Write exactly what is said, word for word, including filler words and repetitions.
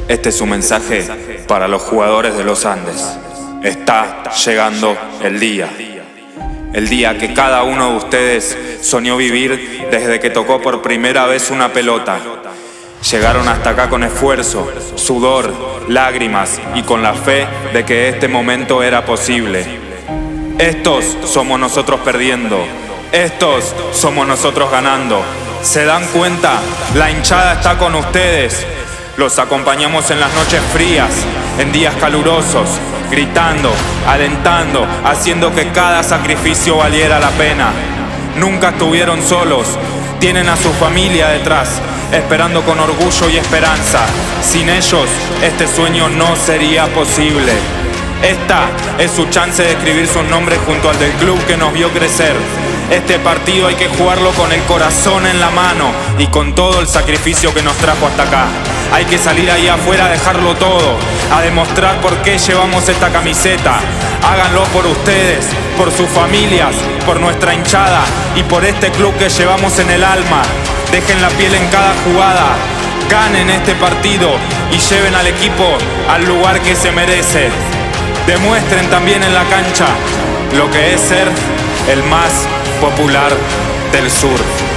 Este es un mensaje para los jugadores de los Andes. Está llegando el día. El día que cada uno de ustedes soñó vivir desde que tocó por primera vez una pelota. Llegaron hasta acá con esfuerzo, sudor, lágrimas y con la fe de que este momento era posible. Estos somos nosotros perdiendo. Estos somos nosotros ganando. ¿Se dan cuenta? La hinchada está con ustedes. Los acompañamos en las noches frías, en días calurosos, gritando, alentando, haciendo que cada sacrificio valiera la pena. Nunca estuvieron solos, tienen a su familia detrás, esperando con orgullo y esperanza. Sin ellos, este sueño no sería posible. Esta es su chance de escribir sus nombres junto al del club que nos vio crecer. Este partido hay que jugarlo con el corazón en la mano y con todo el sacrificio que nos trajo hasta acá. Hay que salir ahí afuera a dejarlo todo, a demostrar por qué llevamos esta camiseta. Háganlo por ustedes, por sus familias, por nuestra hinchada y por este club que llevamos en el alma. Dejen la piel en cada jugada, ganen este partido y lleven al equipo al lugar que se merece. Demuestren también en la cancha lo que es ser el más popular del sur.